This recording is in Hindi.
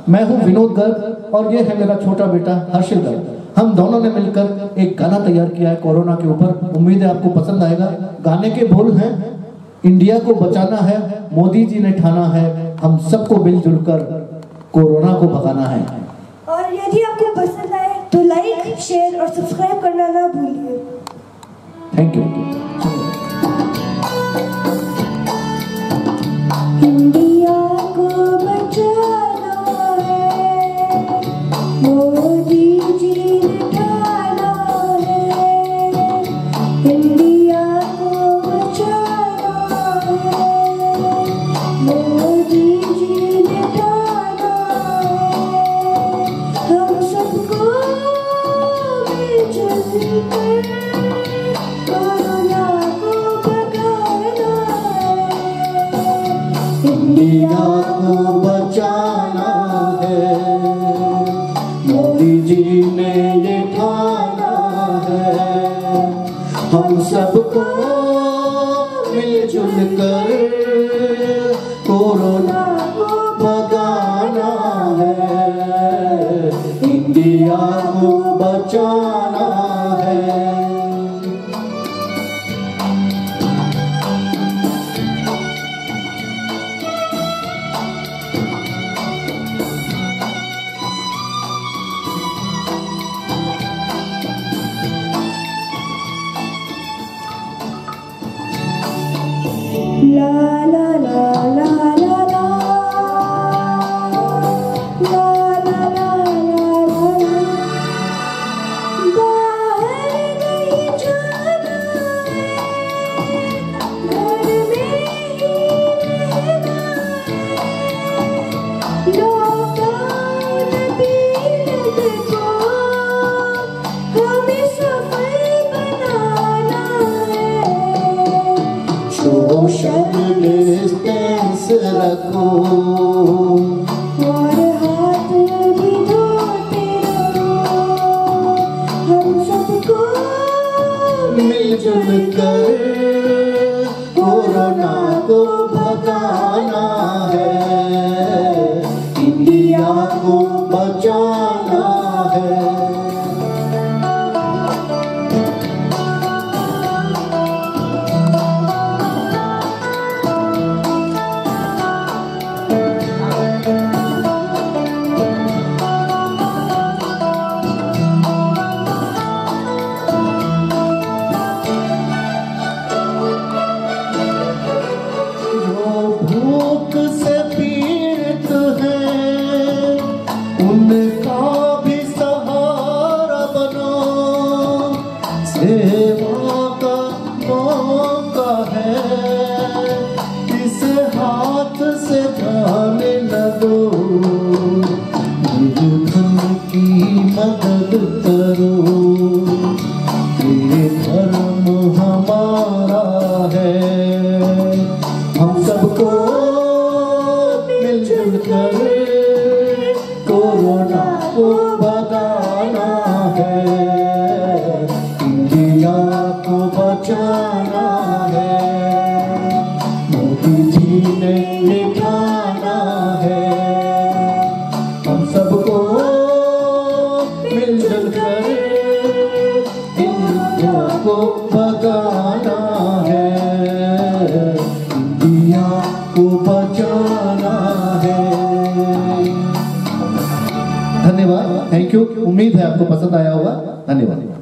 मैं हूं विनोद गर्ग और ये है मेरा छोटा बेटा हर्षिल गर्ग। हम दोनों ने मिलकर एक गाना तैयार किया है कोरोना के ऊपर। उम्मीद है आपको पसंद आएगा। गाने के बोल हैं, इंडिया को बचाना है, मोदी जी ने ठाना है, हम सबको मिलजुल कर कोरोना को भगाना है। और यदि आपको पसंद आए तो लाइक, शेयर और सब्सक्राइब करना ना भूलिए। Thank you. इंडिया को बचाना है, मोदी जी ने ठाना है। इंडिया को बचाना है, मोदी जी ने ठाना है। हम सबको मिलजुल कर कोरोना को भगाना है। इंडिया को बचाना है, मोदी जी ने ये ठाना है। हम सबको मिलजुल कर कोरोना को भगाना है। इंडिया को बचाना है। La la la la la la, la la la la la। बाहर नहीं जाना है, घर में ही रहना है। लॉकडाउन पीरियड को हमें सफल बनाना है। सोशल डिस्टेंस रखो और हाथ भी धोते रहो। हम सबको मिलजुल कर कोरोना को भगाना है। इंडिया को बचाना है। भूख से पीड़ित हैं, उनका भी सहारा बनो। सेवा का मौका है, इस हाथ से जाने लगो। निर्धन की मदद करो, ये धर्म हमारा है। हम सबको मिलजुल कर कोरोना को भगाना है। इंडिया को बचाना है, मोदी जी ने ये ठाना है। हम सबको मिलजुल कर इंडिया को भगाना है। इंडिया को बचाना है। धन्यवाद, थैंक यू। उम्मीद है आपको पसंद आया होगा। धन्यवाद।